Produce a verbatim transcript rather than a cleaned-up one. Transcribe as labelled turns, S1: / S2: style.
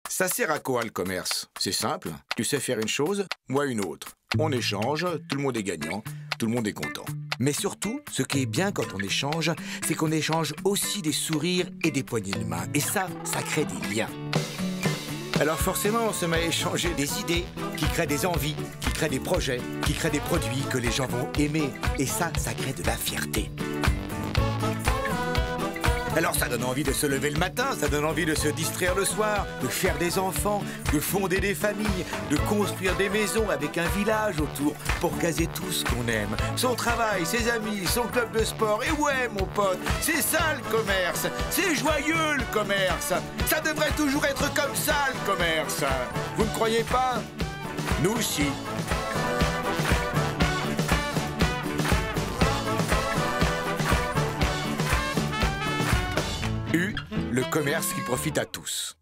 S1: Ça sert à quoi le commerce? C'est simple, tu sais faire une chose, moi une autre. On échange, tout le monde est gagnant, tout le monde est content. Mais surtout, ce qui est bien quand on échange, c'est qu'on échange aussi des sourires et des poignées de main. Et ça, ça crée des liens. Alors forcément, on se met à échanger des idées qui créent des envies, qui créent des projets, qui créent des produits que les gens vont aimer. Et ça, ça crée de la fierté. Alors ça donne envie de se lever le matin, ça donne envie de se distraire le soir, de faire des enfants, de fonder des familles, de construire des maisons avec un village autour pour caser tout ce qu'on aime. Son travail, ses amis, son club de sport. Et ouais, mon pote, c'est ça le commerce. C'est joyeux le commerce. Ça devrait toujours être comme ça le commerce. Vous ne croyez pas? Nous aussi. U, le commerce qui profite à tous.